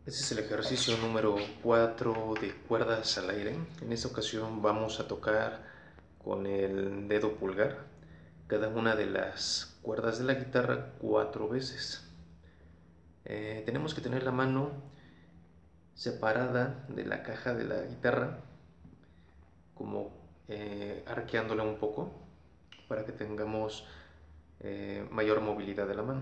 Este es el ejercicio número 4 de cuerdas al aire. En esta ocasión vamos a tocar con el dedo pulgar cada una de las cuerdas de la guitarra 4 veces. Tenemos que tener la mano separada de la caja de la guitarra, como arqueándola un poco para que tengamos mayor movilidad de la mano.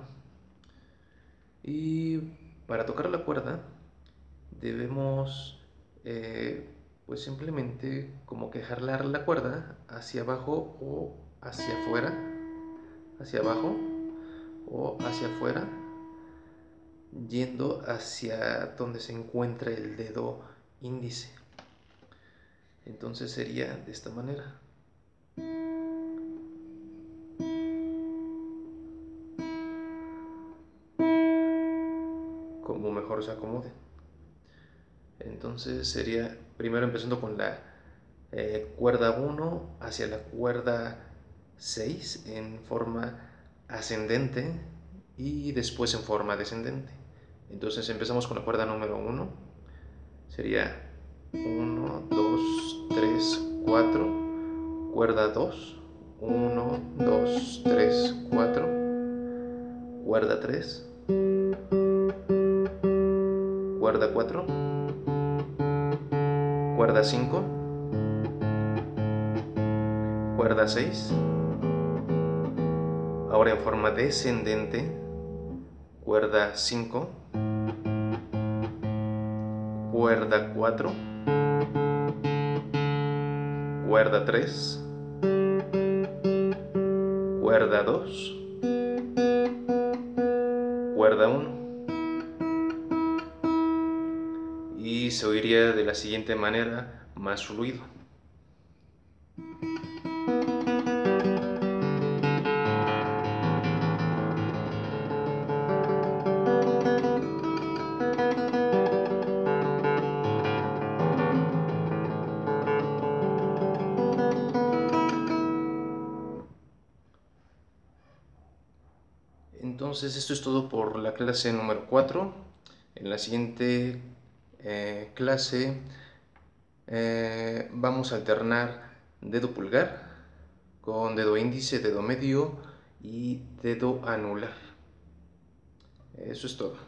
Y para tocar la cuerda debemos pues simplemente como que jalar la cuerda hacia abajo o hacia afuera, hacia abajo o hacia afuera, yendo hacia donde se encuentra el dedo índice. Entonces sería de esta manera. Como mejor se acomode. Entonces sería primero empezando con la cuerda 1 hacia la cuerda 6 en forma ascendente y después en forma descendente. Entonces empezamos con la cuerda número 1. Sería 1, 2, 3, 4. Cuerda 2. 1, 2, 3, 4. Cuerda 3. Cuerda 4. Cuerda 5. Cuerda 6. Ahora en forma descendente, cuerda 5, cuerda 4, cuerda 3, cuerda 2, cuerda 1. Y se oiría de la siguiente manera más ruido. Entonces esto es todo por la clase número 4. En la siguiente clase vamos a alternar dedo pulgar con dedo índice, dedo medio y dedo anular. Eso es todo.